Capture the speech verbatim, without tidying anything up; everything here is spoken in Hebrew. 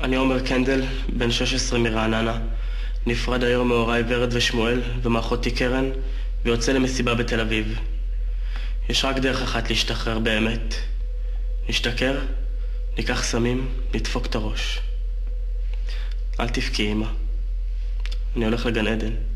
אני עומר קנדל, בן שש עשרה מרעננה, נפרד היום מהוריי ורד ושמואל ומאחותי קרן, ויוצא למסיבה בתל אביב. יש רק דרך אחת להשתחרר באמת. נשתכר, ניקח סמים, נדפוק את הראש. אל תבכי, אמא. אני הולך לגן עדן.